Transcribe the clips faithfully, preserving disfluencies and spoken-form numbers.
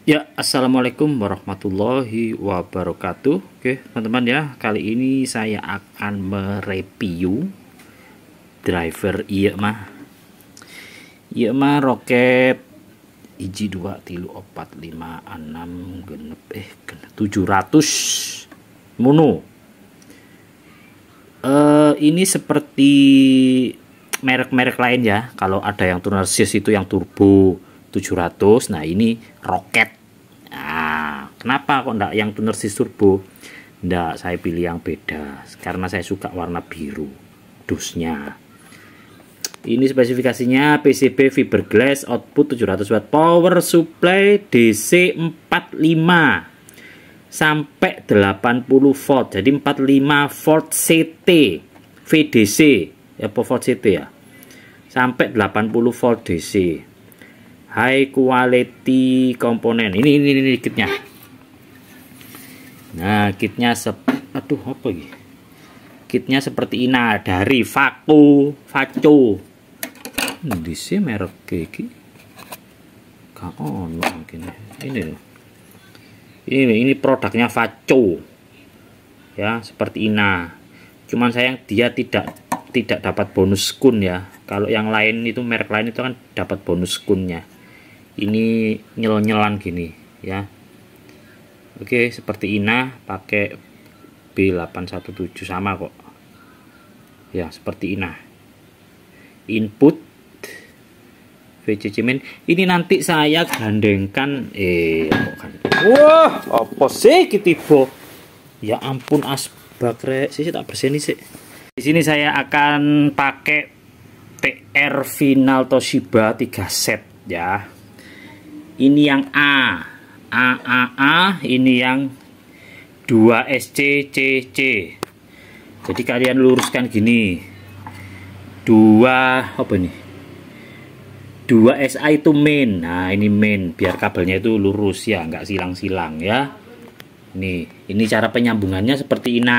Ya, assalamualaikum warahmatullahi wabarakatuh. Oke, teman-teman ya, kali ini saya akan mereview driver iya mah, iya mah roket hiji dua tilu opat lima enam genep eh genep tujuh ratus mono. Eh, ini seperti merek-merek lain ya. Kalau ada yang tuner sis itu yang turbo tujuh ratus, nah ini roket. Nah, kenapa kok enggak yang tuner sis turbo? Enggak, saya pilih yang beda karena saya suka warna biru dusnya. Ini spesifikasinya P C B fiberglass, output tujuh ratus watt, power supply D C empat puluh lima sampai delapan puluh volt. Jadi empat puluh lima volt C T V D C ya, apa volt C T ya, sampai delapan puluh volt D C. High quality komponen. Ini ini ini kitnya. Nah, kitnya sep aduh apa ini? Kitnya seperti ini dari Vaco, Vaco. Di sini merek iki. Kak ono mungkin. Ini loh. Ini ini produknya Vaco. Ya, seperti ini. Cuman sayang dia tidak tidak dapat bonus kun ya. Kalau yang lain itu merek lain itu kan dapat bonus kunnya. Ini nyel-nyelan gini ya. Oke, seperti Ina pakai B delapan satu tujuh sama kok. Ya, seperti Ina. Input V C C min. Ini nanti saya gandengkan eh kan. Wah, apa sih kitibo? Ya ampun asbak rek. Sih tak bersihin sih. Di sini saya akan pakai T R final Toshiba tiga set ya. Ini yang A, A A A, ini yang dua S C C C. Jadi kalian luruskan gini. Dua apa nih? Dua S A itu main. Nah, ini main biar kabelnya itu lurus ya, nggak silang-silang ya. Nih, ini cara penyambungannya seperti ini.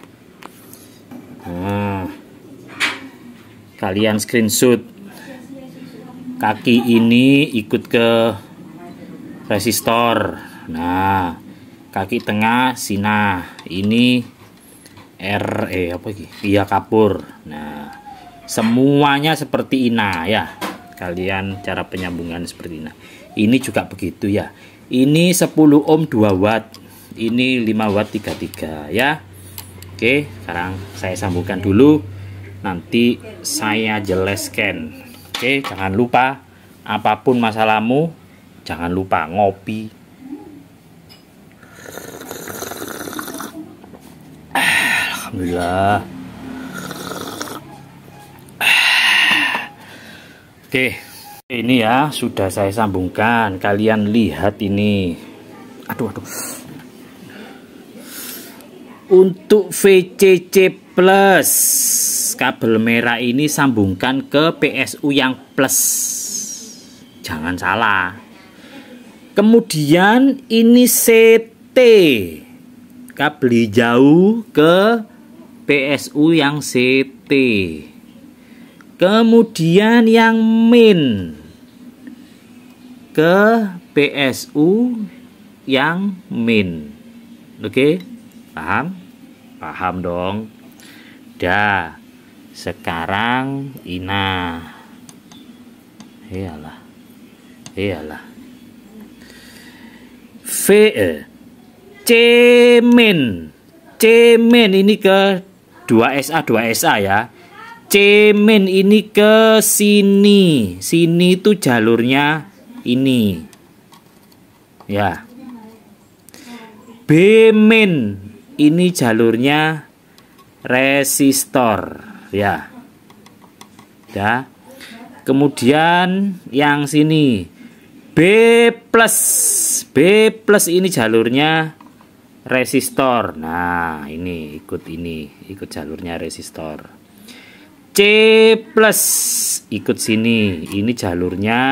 Nah, kalian screenshot. Kaki ini ikut ke resistor. Nah, kaki tengah sina. Ini R eh apa ini? Iya kapur. Nah, semuanya seperti ini ya. Kalian cara penyambungan seperti ini. Ini juga begitu ya. Ini sepuluh ohm dua watt. Ini lima watt tiga puluh tiga ya. Oke, sekarang saya sambungkan dulu. Nanti saya jelaskan. Oke, jangan lupa apapun masalahmu, jangan lupa ngopi. Alhamdulillah. Oke, ini ya sudah saya sambungkan. Kalian lihat ini. Aduh, aduh. Untuk V C C plus, kabel merah ini sambungkan ke P S U yang plus. Jangan salah. Kemudian ini C T, kabel hijau ke P S U yang C T. Kemudian yang min ke P S U yang min. Oke, paham? Paham dong. Dah. Sekarang ina. Iyalah. Iyalah. V E C min. C min ini ke dua S A dua S A ya. C min ini ke sini. Sini itu jalurnya ini. Ya. B min ini jalurnya resistor ya. Ya. Kemudian yang sini B plus. B plus ini jalurnya resistor. Nah, ini ikut ini, ikut jalurnya resistor. C plus ikut sini. Ini jalurnya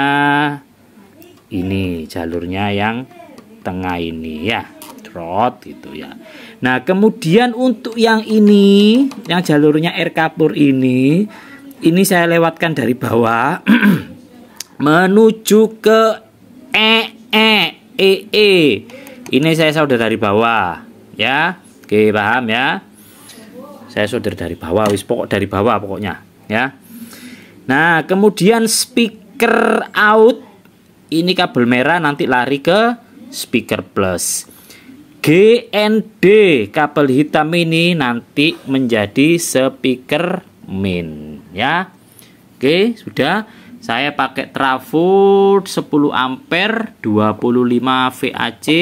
ini, jalurnya yang tengah ini ya. Trot gitu ya. Nah, kemudian untuk yang ini, yang jalurnya air kapur ini, ini saya lewatkan dari bawah menuju ke E E E E. Ini saya solder dari bawah, ya. Oke, paham ya? Saya solder dari bawah, wis pokok dari bawah pokoknya, ya. Nah, kemudian speaker out. Ini kabel merah nanti lari ke speaker plus. G N D kabel hitam ini nanti menjadi speaker min, ya. Oke, sudah. Saya pakai trafo sepuluh ampere dua puluh lima volt.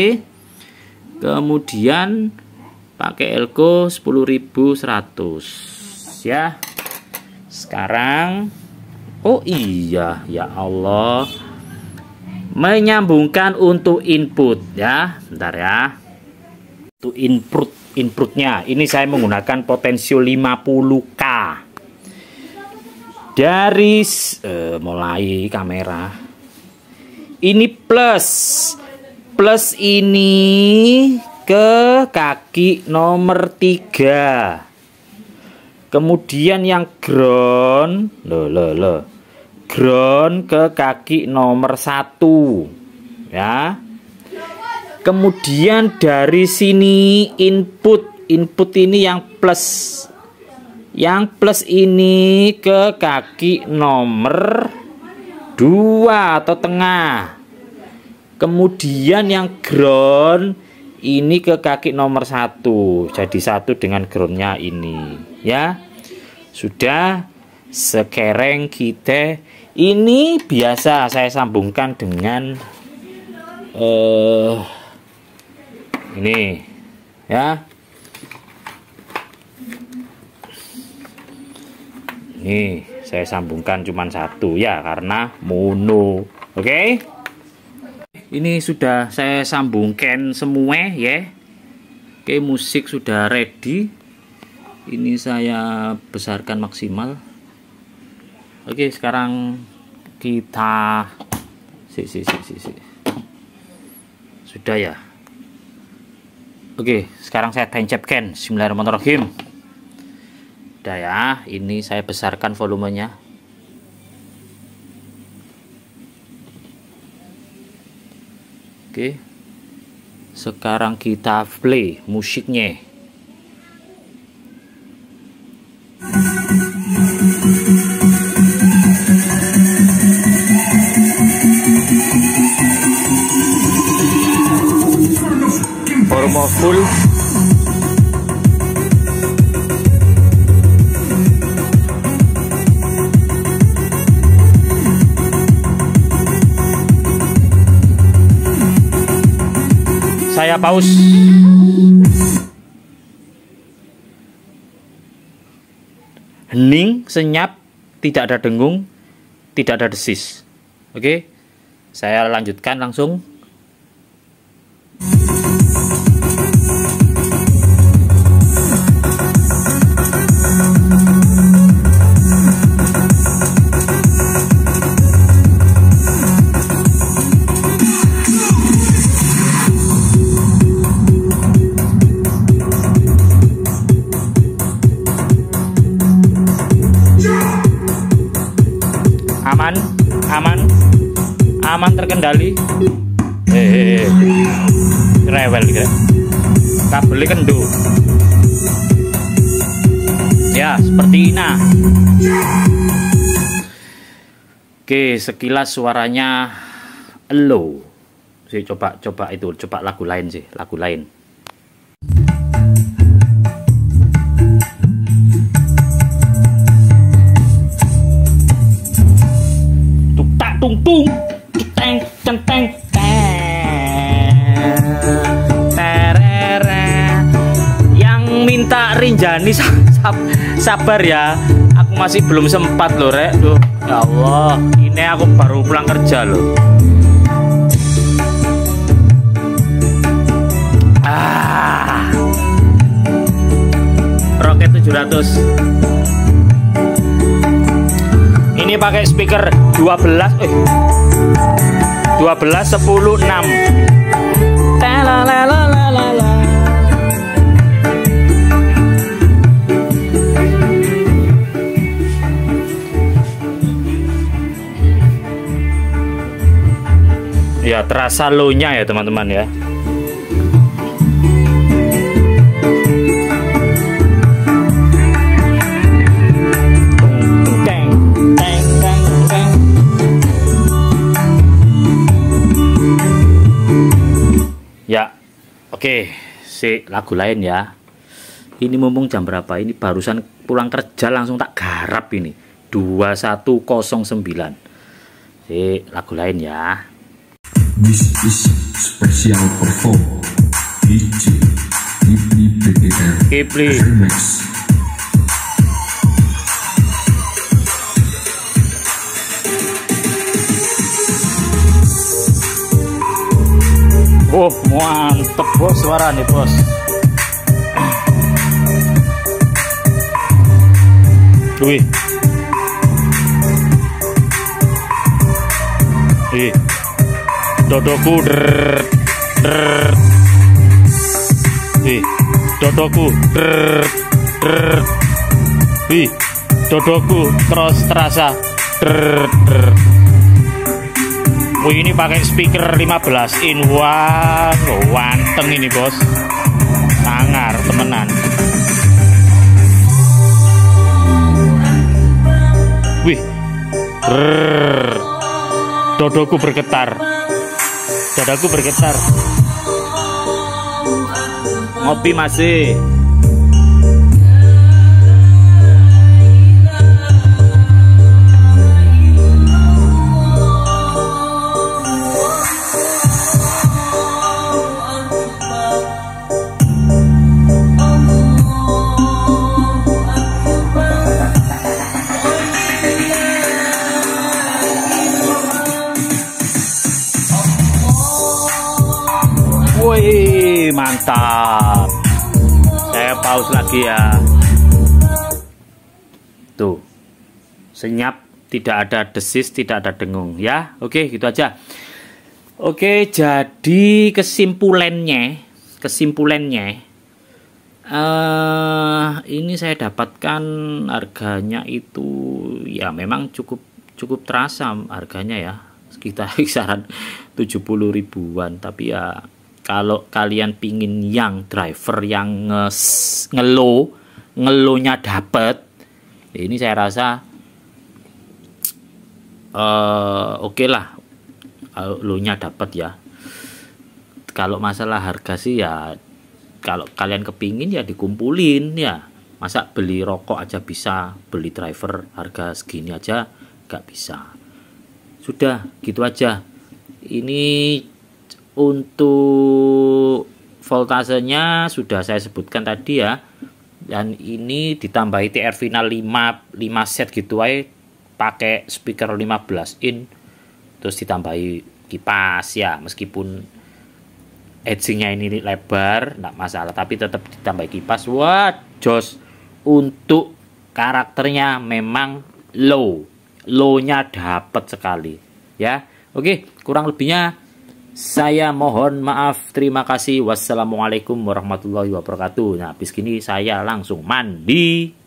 Kemudian pakai elko sepuluh ribu seratus, ya. Sekarang oh iya, ya Allah, menyambungkan untuk input, ya. Bentar ya. Untuk input inputnya ini saya menggunakan potensio lima puluh K. Dari uh, mulai kamera ini plus plus ini ke kaki nomor tiga. Kemudian yang ground lo lo lo ground ke kaki nomor satu, ya. Kemudian dari sini input input ini yang plus. Yang plus ini ke kaki nomor dua atau tengah. Kemudian yang ground ini ke kaki nomor satu. Jadi satu dengan groundnya ini, ya. Sudah. Sekarang kita ini biasa saya sambungkan dengan uh, ini, ya. Ini saya sambungkan cuma satu, ya, karena mono. Oke. Ini sudah saya sambungkan semua, ya. Oke, musik sudah ready. Ini saya besarkan maksimal. Oke, sekarang kita si si si si, si. Sudah, ya. Oke, sekarang saya tancapkan. Bismillahirrahmanirrahim. Udah, ya. Ini saya besarkan volumenya. Oke. Sekarang kita play musiknya. Volume full. Saya pause. Hening, senyap, tidak ada dengung, tidak ada desis. Oke, saya lanjutkan langsung. Aman, aman, aman, terkendali. Eh, rewel gitu. Kabelnya kendu. Ya, seperti ini. Oke, sekilas suaranya low. Saya coba coba itu, coba lagu lain sih, lagu lain. Tung tung teng teng teng terere. Yang minta Rinjani sab sabar ya, aku masih belum sempat loh, Rek. Duh, ya Allah, ini aku baru pulang kerja loh. Ah, Rocket tujuh ratus. Ini pakai speaker dua belas, eh dua belas sepuluh enam. Ya terasa low-nya ya teman-teman ya. Ya, oke, si lagu lain ya. Ini mumpung jam berapa? Ini barusan pulang kerja langsung tak garap ini. dua satu nol sembilan. Si lagu lain ya. This is special perform D J Kipli B T R Kipli Remix. Oh, mantep bos suara nih bos. Wih. Wih. Dodoku der der. Wih. Dodoku der der. Wih. Dodoku terus terasa der der. Wih, ini pakai speaker lima belas in. Wah, wanteng ini bos. Sangar temenan. Wih. Rrrr. Dodoku bergetar. Dadaku bergetar. Ngopi masih. Wih, mantap. Saya pause lagi ya. Tuh. Senyap, tidak ada desis, tidak ada dengung ya. Oke, gitu aja. Oke, jadi kesimpulannya, kesimpulannya uh, ini saya dapatkan harganya itu ya memang cukup cukup terasa harganya ya. Sekitar kisaran tujuh puluh ribuan, tapi ya kalau kalian pingin yang driver yang nges, ngelo, ngelonya dapet, ini saya rasa uh, oke okay lah, low-nya dapet ya. Kalau masalah harga sih ya, kalau kalian kepingin ya dikumpulin ya. Masa beli rokok aja bisa, beli driver harga segini aja gak bisa. Sudah, gitu aja. Ini untuk voltasenya sudah saya sebutkan tadi ya. Dan ini ditambahi T R final lima, lima set gitu aja, pakai speaker lima belas in, terus ditambahi kipas ya, meskipun edgingnya ini lebar enggak masalah, tapi tetap ditambahi kipas. Wah, jos. Untuk karakternya memang low, low-nya dapat sekali ya. Oke, kurang lebihnya saya mohon maaf, terima kasih. Wassalamualaikum warahmatullahi wabarakatuh. Nah, habis gini saya langsung mandi.